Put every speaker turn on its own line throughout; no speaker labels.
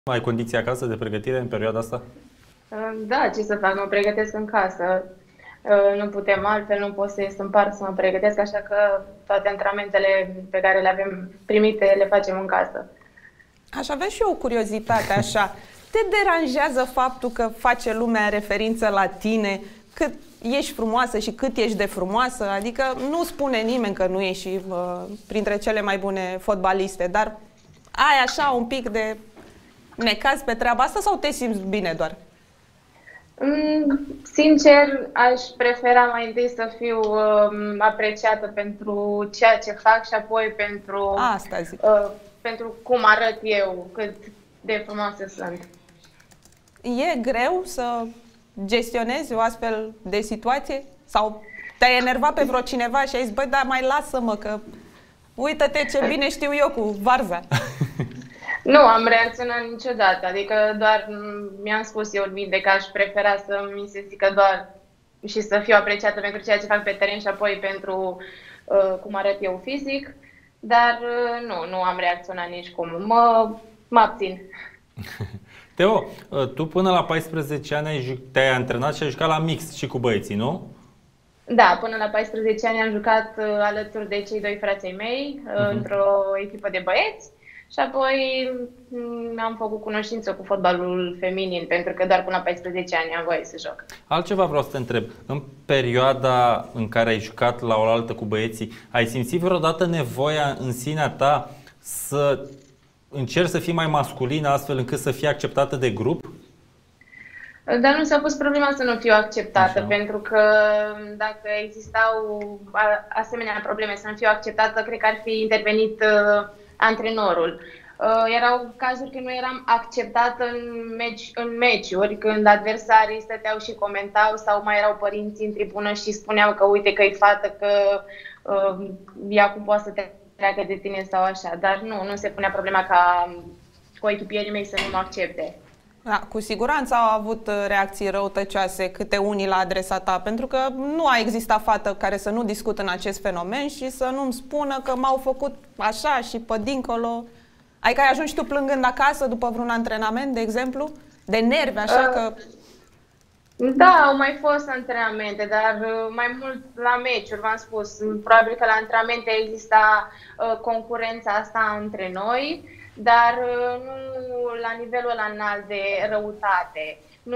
Ai condiții acasă de pregătire în perioada asta?
Da, ce să fac, mă pregătesc în casă. Nu putem altfel, nu pot să ies în parc să mă pregătesc, așa că toate antrenamentele pe care le avem primite le facem în casă.
Aș avea și eu o curiozitate așa. Te deranjează faptul că face lumea referință la tine, cât ești frumoasă și cât ești de frumoasă? Adică nu spune nimeni că nu ești printre cele mai bune fotbaliste, dar ai așa un pic de necaz pe treaba asta sau te simți bine doar?
Sincer, aș prefera mai întâi să fiu apreciată pentru ceea ce fac și apoi pentru cum arăt eu, cât de frumoasă sunt.
E greu să gestionezi o astfel de situație? Sau te-ai enervat pe vreo cineva și ai zis, băi, dar mai lasă-mă că uită-te ce bine știu eu cu varza.
Nu am reacționat niciodată, adică doar mi-am spus eu în minte că aș prefera să mi se zică doar și să fiu apreciată pentru ceea ce fac pe teren și apoi pentru cum arăt eu fizic, dar nu am reacționat nicicum, mă abțin.
Teo, tu până la 14 ani te-ai antrenat și ai jucat la mix și cu băieții, nu?
Da, până la 14 ani am jucat alături de cei doi frații mei într-o echipă de băieți. Și apoi am făcut cunoștință cu fotbalul feminin, pentru că doar până la 14 ani am voie să joc.
Altceva vreau să te întreb. În perioada în care ai jucat la oaltă cu băieții, ai simțit vreodată nevoia în sinea ta să încerci să fii mai masculină astfel încât să fii acceptată de grup?
Dar nu s-a pus problema să nu fiu acceptată, așa, pentru că dacă existau asemenea probleme să nu fiu acceptată, cred că ar fi intervenit antrenorul. Erau cazuri când nu eram acceptată în meciuri, când adversarii stăteau și comentau sau mai erau părinții în tribună și spuneau că uite că e fată, că ea cum poate să te treacă de tine sau așa. Dar nu se punea problema ca coechipierii mei să nu mă accepte.
Da, cu siguranță au avut reacții răutăcioase câte unii la adresa ta, pentru că nu a existat fată care să nu discută în acest fenomen și să nu-mi spună că m-au făcut așa și pe dincolo. Adică ai ajuns tu plângând acasă după vreun antrenament, de exemplu? De nervi, așa că...
Da, au mai fost antrenamente, dar mai mult la meciuri, v-am spus. Probabil că la antrenamente exista concurența asta între noi, dar nu la nivelul ăla înalt de răutate.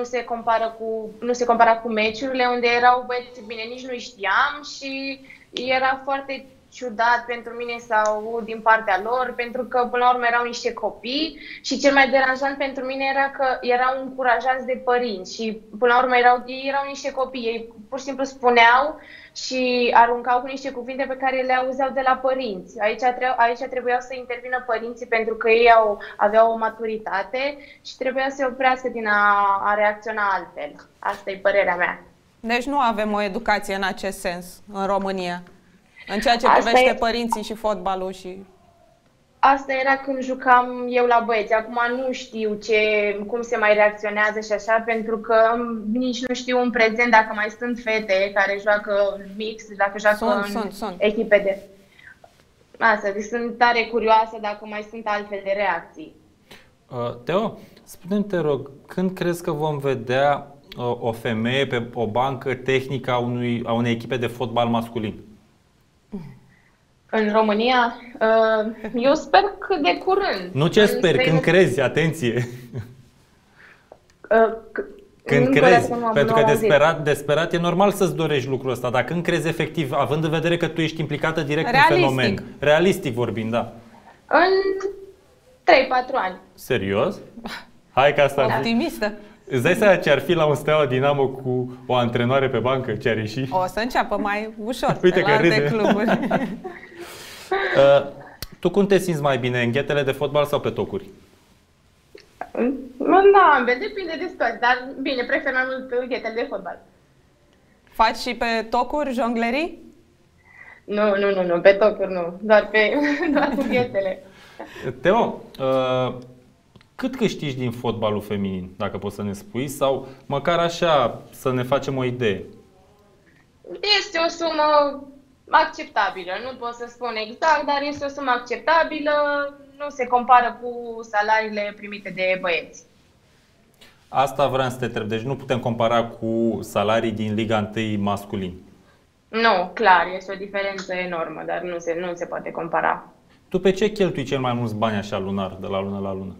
Nu se compara cu meciurile unde erau băieți, bine, nici nu știam și era foarte ciudat pentru mine să aud din partea lor, pentru că până la urmă erau niște copii și cel mai deranjant pentru mine era că erau încurajați de părinți și până la urmă erau niște copii, ei pur și simplu spuneau și aruncau cu niște cuvinte pe care le auzeau de la părinți. Aici trebuiau să intervină părinții pentru că ei aveau o maturitate și trebuia să se oprească din a reacționa altfel. Asta e părerea mea.
Deci nu avem o educație în acest sens în România, în ceea ce privește părinții și fotbalul și...
Asta era când jucam eu la băieți. Acum nu știu cum se mai reacționează și așa, pentru că nici nu știu în prezent dacă mai sunt fete care joacă mix, dacă joacă în echipe de... Asta, deci sunt tare curioasă dacă mai sunt altfel de reacții.
Teo, spune-mi, te rog, când crezi că vom vedea o femeie pe o bancă tehnică a unei echipe de fotbal masculin?
În România? Eu sper cât de curând.
Nu ce speri, când crezi, atenție! Când crezi, pentru că desperat e normal să-ți dorești lucrul ăsta, dar când crezi efectiv, având în vedere că tu ești implicată direct în fenomen, realistic vorbind, da?
În 3-4 ani.
Serios? Hai că asta...
Optimistă!
Îți dai seama ce ar fi la un Steaua Dinamo cu o antrenoare pe bancă? Ce ar ieși?
O să înceapă mai ușor.
Uite
la alte cluburi.
Tu cum te simți mai bine, în ghetele de fotbal sau pe tocuri?
Da, depinde de situație, dar bine, prefer mai mult ghetele de fotbal.
Faci și pe tocuri jonglerii?
Nu, pe tocuri nu, doar cu ghetele.
Teo, cât câștigi din fotbalul feminin, dacă poți să ne spui, sau măcar așa să ne facem o idee?
Este o sumă acceptabilă, nu pot să spun exact, dar este o sumă acceptabilă. nu se compară cu salariile primite de băieți.
Asta vreau să te întreb. Deci nu putem compara cu salarii din Liga 1 masculin.
Nu, clar, este o diferență enormă, dar nu se poate compara.
Tu pe ce cheltui cel mai mulți bani așa lunar, de la lună la lună?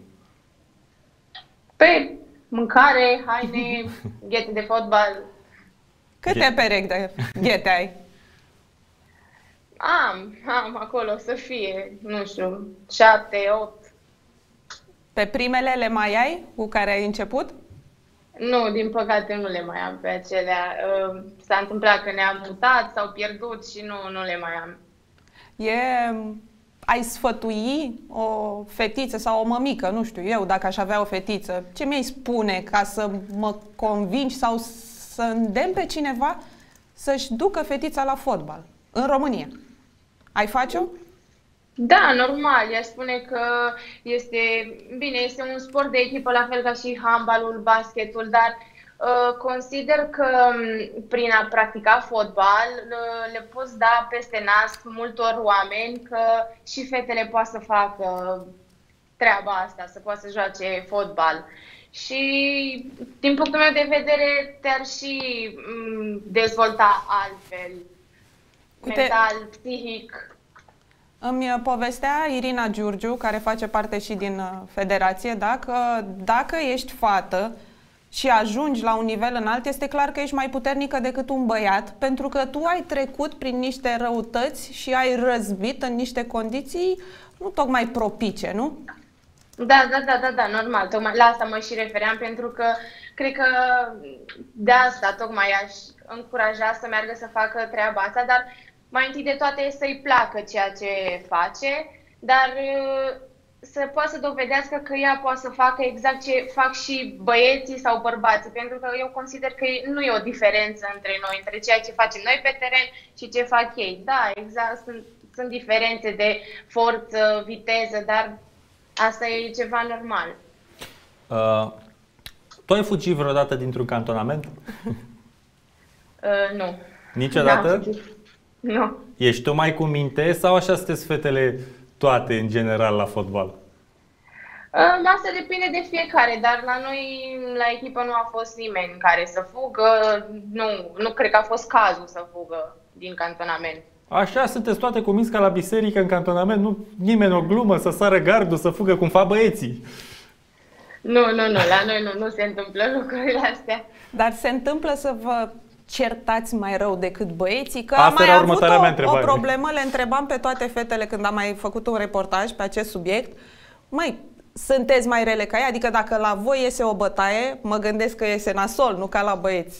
Pe mâncare, haine, ghete de fotbal.
Câte perechi de ghete ai?
Am acolo să fie, nu știu, 7, 8.
Pe primele le mai ai cu care ai început?
Nu, din păcate nu le mai am pe acelea. S-a întâmplat că ne-am mutat, s-au pierdut și nu le mai am.
Ai sfătui o fetiță sau o mămică, nu știu eu, dacă aș avea o fetiță, ce mi-ai spune ca să mă convingi sau să îndemn pe cineva să-și ducă fetița la fotbal în România? Ai face-o?
Da, normal. Ea spune că este un sport de echipă, la fel ca și handbalul, basketul, dar consider că prin a practica fotbal le poți da peste nas multor oameni că și fetele pot să facă treaba asta, să poată să joace fotbal. Și din punctul meu de vedere te-ar și dezvolta altfel, mental, psihic.
Îmi povestea Irina Giurgiu, care face parte și din federație, dacă ești fată și ajungi la un nivel înalt, este clar că ești mai puternică decât un băiat, pentru că tu ai trecut prin niște răutăți și ai răzbit în niște condiții nu tocmai propice, nu?
Da, normal. Tocmai la asta mă și refeream, pentru că cred că de asta tocmai aș încuraja să meargă să facă treaba asta, dar mai întâi de toate să-i placă ceea ce face, dar să poată să dovedească că ea poate să facă exact ce fac și băieții sau bărbații, pentru că eu consider că nu e o diferență între noi, între ceea ce facem noi pe teren și ce fac ei. Da, exact, sunt diferențe de forță, viteză, dar asta e ceva normal.
Tu ai fugit vreodată dintr-un cantonament?
Nu.
Niciodată?
Nu.
Ești tu mai cu minte sau așa sunteți fetele toate în general la fotbal?
Asta depinde de fiecare, dar la noi, la echipă, nu a fost nimeni care să fugă. Nu cred că a fost cazul să fugă din cantonament.
Așa sunteți toate convins ca la biserică în cantonament? Nu nimeni o glumă să sară gardul, să fugă cum fac băieții?
Nu, la noi nu se întâmplă lucrurile astea.
Dar se întâmplă să vă certați mai rău decât băieții? Că
asta
am mai
era
avut
următoarea mea întrebare.
O problemă, le întrebam pe toate fetele când am mai făcut un reportaj pe acest subiect. Măi, sunteți mai rele ca ei? Adică dacă la voi iese o bătaie, mă gândesc că iese nasol, nu ca la băieți.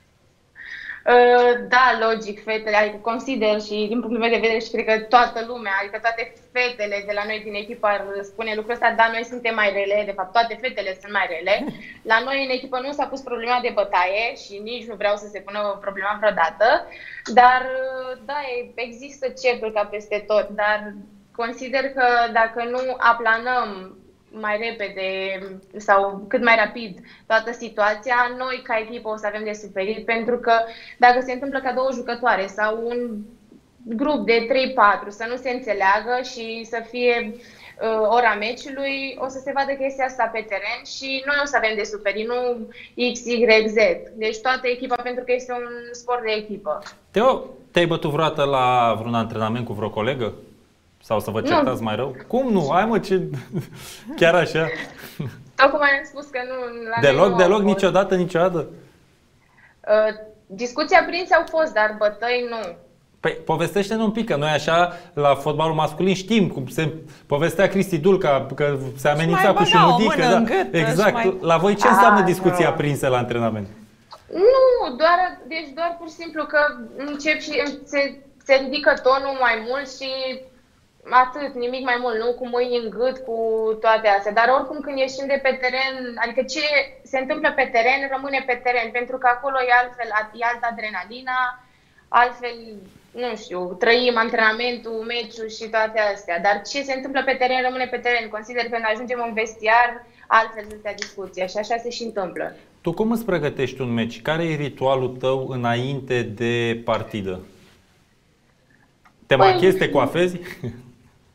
Da, logic, fetele, adică consider și din punctul meu de vedere și cred că toată lumea, adică toate fetele de la noi din echipă ar spune lucrul ăsta, dar noi suntem mai rele, de fapt toate fetele sunt mai rele. La noi în echipă nu s-a pus problema de bătaie și nici nu vreau să se pună problema vreodată, dar da, există certuri ca peste tot, dar consider că dacă nu aplanăm mai repede sau cât mai rapid toată situația, noi ca echipă o să avem de suferit, pentru că dacă se întâmplă ca două jucătoare sau un grup de 3-4 să nu se înțeleagă și să fie ora meciului, o să se vadă chestia asta pe teren și noi o să avem de suferit, nu X, Y, Z. Deci toată echipa, pentru că este un sport de echipă.
Teo, te-ai bătut vreodată la vreun antrenament cu vreo colegă? Sau să vă certați mai rău? Cum nu? Hai mă, ce... Chiar așa?
Tocmai am spus că nu...
Deloc, niciodată?
Discuții aprinse au fost, dar bătăi nu.
Păi, povestește-ne un pic, că noi așa, la fotbalul masculin știm cum se povestea Cristi Dulca, că se amenința cu șumudică. Da. Exact. La voi ce înseamnă discuții aprinse la antrenament?
Nu, doar pur și simplu că încep și se ridică tonul mai mult și atât, nimic mai mult, nu cu mâini în gât, cu toate astea. Dar oricum când ieșim de pe teren, adică ce se întâmplă pe teren, rămâne pe teren, pentru că acolo e altfel, e altă adrenalina, altfel, nu știu, trăim antrenamentul, meciul și toate astea. Dar ce se întâmplă pe teren, rămâne pe teren. Consider că când ajungem în vestiar, altfel se stea discuția și așa se și întâmplă. Tu
cum îți pregătești un meci? Care e ritualul tău înainte de partidă? Te machezi, te coafezi?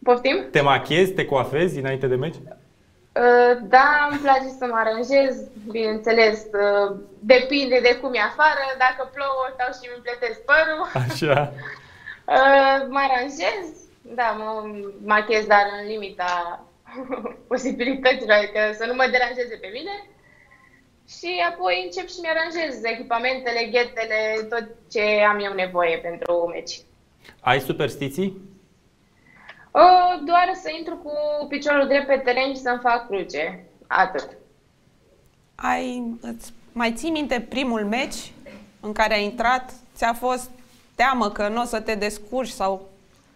Poftim?
Te machiezi, te coafezi înainte de meci?
Da, îmi place să mă aranjez, bineînțeles, depinde de cum e afară, dacă plouă stau și îmi pletesc părul.
Așa.
Mă aranjez, da, mă machiez, dar în limita posibilităților, adică să nu mă deranjeze pe mine. Și apoi încep și mi-aranjez echipamentele, ghetele, tot ce am eu nevoie pentru meci.
Ai superstiții?
Doar să intru cu piciorul drept pe teren și să-mi fac cruce. Atât.
Îți mai ții minte primul meci în care ai intrat? Ți-a fost teamă că nu o să te descurci sau...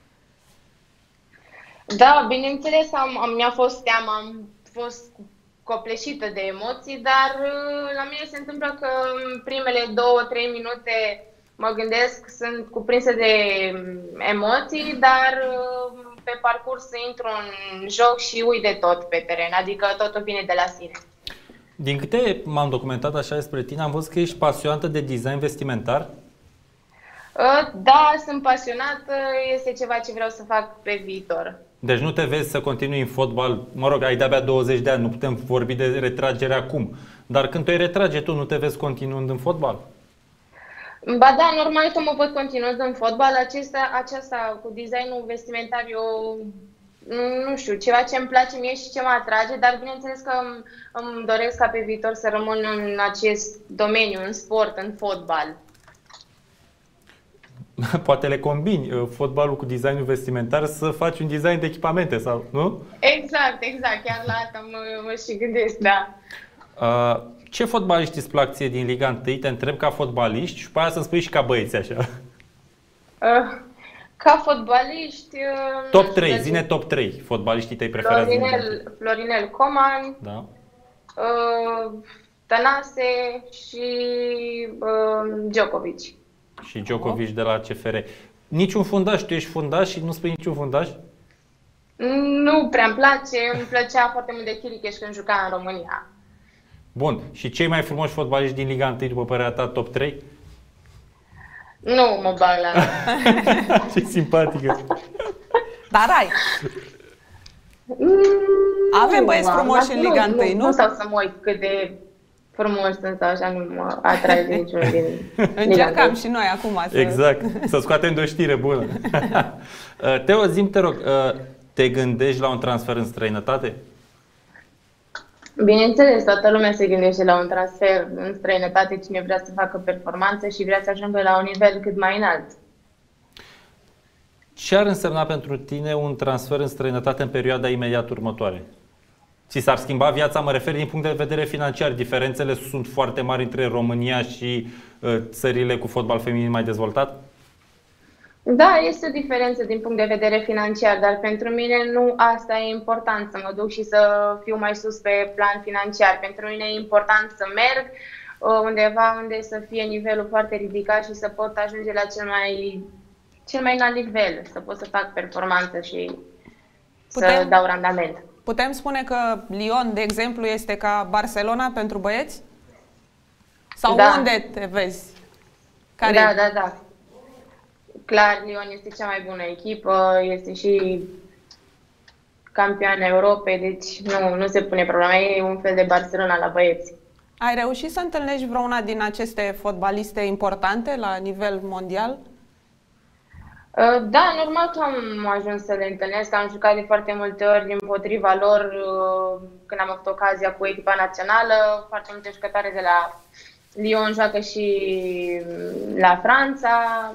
Da, bineînțeles, mi-a fost teamă, am fost copleșită de emoții, dar la mine se întâmplă că în primele 2-3 minute mă gândesc, sunt cuprinsă de emoții, dar pe parcurs intru în joc și uit de tot pe teren, adică totul vine de la sine.
Din câte m-am documentat așa despre tine, am văzut că ești pasionată de design vestimentar?
Da, sunt pasionată, este ceva ce vreau să fac pe viitor.
Deci nu te vezi să continui în fotbal, mă rog, ai de-abia 20 de ani, nu putem vorbi de retragere acum, dar când te retrage tu, nu te vezi continuând în fotbal?
Ba da, normal că mă pot continua în fotbal, aceasta cu designul vestimentar, eu nu știu, ceva ce îmi place mie și ce mă atrage, dar bineînțeles că îmi doresc ca pe viitor să rămân în acest domeniu, în sport, în fotbal.
Poate le combini fotbalul cu designul vestimentar să faci un design de echipamente, sau nu?
Exact, chiar la asta mă și gândesc, da.
Ce fotbaliști îți plac ție din Liga 1? Te întreb ca fotbaliști și după aia să-mi spui și ca băieți, așa.
Ca fotbaliști...
Top 3, zine top 3 fotbaliștii tăi preferați.
Florinel Coman,
da.
Tănase și Djokovic.
Și Djokovic de la CFR. Niciun fundaș, tu ești fundaș și nu spui niciun fundaș?
Nu prea îmi place, îmi plăcea foarte mult de Chiricheș când juca în România.
Bun, și cei mai frumoși fotbaliști din Liga 1, după părerea ta, top 3?
Nu mă bag la...
Ce simpatică!
Dar ai! Avem băieți frumoși în Liga 1, nu?
Nu stau să mă uit cât de frumoși sunt sau așa, nu mă atrage niciunul din
Încercam și noi acum să...
Exact, să scoatem de o știre bună. Teo, zi-mi, te rog, te gândești la un transfer în străinătate?
Bineînțeles, toată lumea se gândește la un transfer în străinătate, cine vrea să facă performanță și vrea să ajungă la un nivel cât mai înalt.
Ce ar însemna pentru tine un transfer în străinătate în perioada imediat următoare? Ți s-ar schimba viața, mă refer din punct de vedere financiar. Diferențele sunt foarte mari între România și țările cu fotbal feminin mai dezvoltat?
Da, este o diferență din punct de vedere financiar, dar pentru mine nu asta e important, să mă duc și să fiu mai sus pe plan financiar. Pentru mine e important să merg undeva unde să fie nivelul foarte ridicat și să pot ajunge la cel mai înalt nivel, să pot să fac performanță și să dau randament.
Putem spune că Lyon, de exemplu, este ca Barcelona pentru băieți? Sau
da.
Unde te vezi?
Da. Clar, Lyon este cea mai bună echipă, este și campioana Europei, deci nu se pune problema, e un fel de Barcelona la băieți.
Ai reușit să întâlnești vreuna din aceste fotbaliste importante la nivel mondial?
Da, normal că am ajuns să le întâlnesc, am jucat de foarte multe ori împotriva lor când am avut ocazia cu echipa națională, foarte multe jucătoare de la Lyon joacă și la Franța.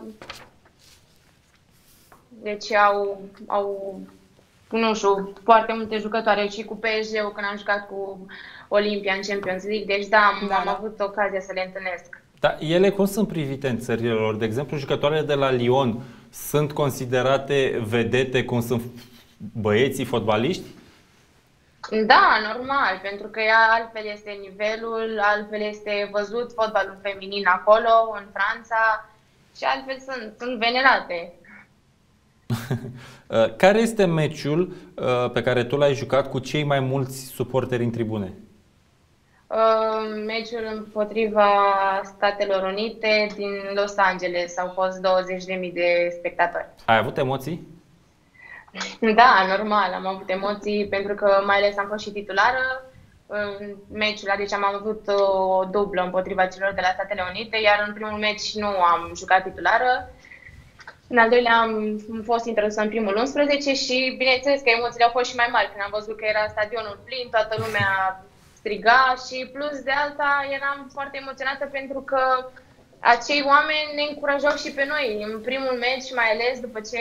Deci au nu știu, foarte multe jucătoare și cu PSG-ul când am jucat cu Olimpia în Champions League. Deci da, am avut ocazia să le întâlnesc.
Dar ele cum sunt privite în țările lor? De exemplu, jucătoarele de la Lyon sunt considerate vedete cum sunt băieții fotbaliști?
Da, normal, pentru că altfel este nivelul, altfel este văzut fotbalul feminin acolo, în Franța, și altfel sunt venerate.
Care este meciul pe care tu l-ai jucat cu cei mai mulți suporteri în tribune?
Meciul împotriva Statelor Unite din Los Angeles. Au fost 20.000 de spectatori.
Ai avut emoții?
Da, normal, am avut emoții pentru că mai ales am fost și titulară în meciul, deci am avut o dublă împotriva celor de la Statele Unite, iar în primul meci nu am jucat titulară. În al doilea am fost introdusă în primul 11 și bineînțeles că emoțiile au fost și mai mari când am văzut că era stadionul plin, toată lumea striga și plus de alta eram foarte emoționată pentru că acei oameni ne încurajau și pe noi. În primul meci, mai ales după ce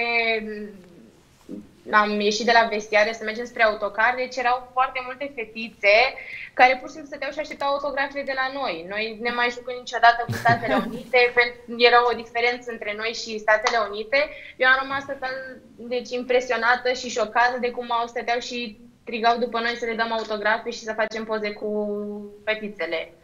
am ieșit de la vestiare să mergem spre autocar, deci erau foarte multe fetițe care pur și simplu stăteau și așteptau autografele de la noi. Noi ne mai jucăm niciodată cu Statele Unite, era o diferență între noi și Statele Unite. Eu am rămas deci, impresionată și șocată de cum au stăteau și strigau după noi să le dăm autografe și să facem poze cu fetițele.